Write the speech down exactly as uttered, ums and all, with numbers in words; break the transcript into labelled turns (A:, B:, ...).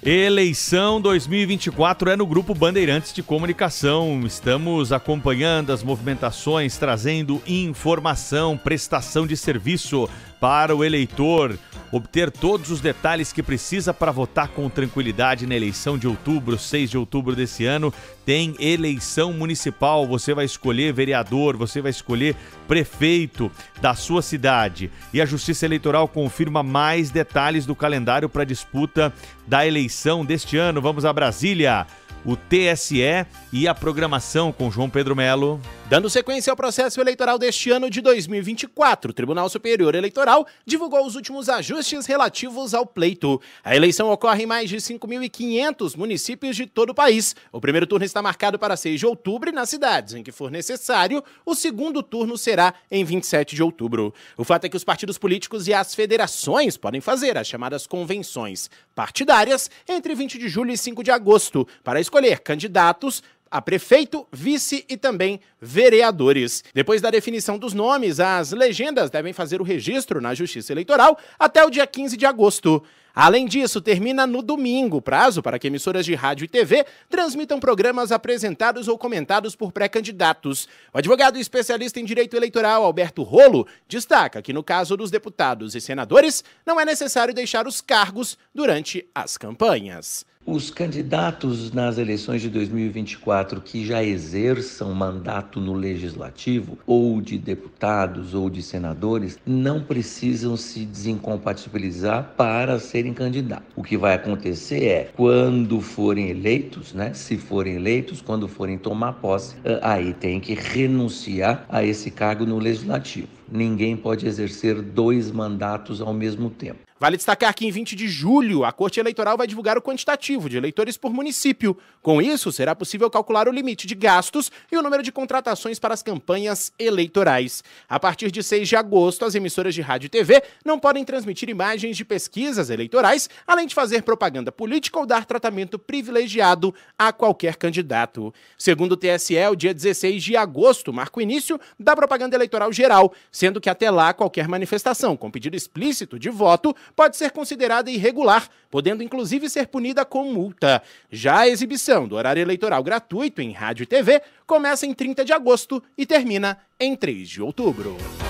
A: Eleição dois mil e vinte e quatro é no Grupo Bandeirantes de Comunicação. Estamos acompanhando as movimentações, trazendo informação, prestação de serviço para o eleitor, obter todos os detalhes que precisa para votar com tranquilidade na eleição de outubro, seis de outubro desse ano. Tem eleição municipal, você vai escolher vereador, você vai escolher prefeito da sua cidade. E a Justiça Eleitoral confirma mais detalhes do calendário para a disputa da eleição deste ano. Vamos a Brasília. O T S E e a programação com João Pedro Melo.
B: Dando sequência ao processo eleitoral deste ano de dois mil e vinte e quatro, o Tribunal Superior Eleitoral divulgou os últimos ajustes relativos ao pleito. A eleição ocorre em mais de cinco mil e quinhentos municípios de todo o país. O primeiro turno está marcado para seis de outubro e nas cidades em que for necessário, o segundo turno será em vinte e sete de outubro. O fato é que os partidos políticos e as federações podem fazer as chamadas convenções partidárias entre vinte de julho e cinco de agosto para escolher candidatos a prefeito, vice e também vereadores. Depois da definição dos nomes, as legendas devem fazer o registro na Justiça Eleitoral até o dia quinze de agosto. Além disso, termina no domingo o prazo para que emissoras de rádio e T V transmitam programas apresentados ou comentados por pré-candidatos. O advogado e especialista em direito eleitoral, Alberto Rolo, destaca que no caso dos deputados e senadores, não é necessário deixar os cargos durante as campanhas.
C: Os candidatos nas eleições de dois mil e vinte e quatro que já exerçam mandato no legislativo, ou de deputados ou de senadores, não precisam se desincompatibilizar para serem candidatos. O que vai acontecer é, quando forem eleitos, né, se forem eleitos, quando forem tomar posse, aí tem que renunciar a esse cargo no legislativo. Ninguém pode exercer dois mandatos ao mesmo tempo.
B: Vale destacar que em vinte de julho, a Corte Eleitoral vai divulgar o quantitativo de eleitores por município. Com isso, será possível calcular o limite de gastos e o número de contratações para as campanhas eleitorais. A partir de seis de agosto, as emissoras de rádio e T V não podem transmitir imagens de pesquisas eleitorais, além de fazer propaganda política ou dar tratamento privilegiado a qualquer candidato. Segundo o T S E, o dia dezesseis de agosto marca o início da propaganda eleitoral geral, sendo que até lá qualquer manifestação com pedido explícito de voto pode ser considerada irregular, podendo inclusive ser punida com multa. Já a exibição do horário eleitoral gratuito em rádio e T V começa em trinta de agosto e termina em três de outubro.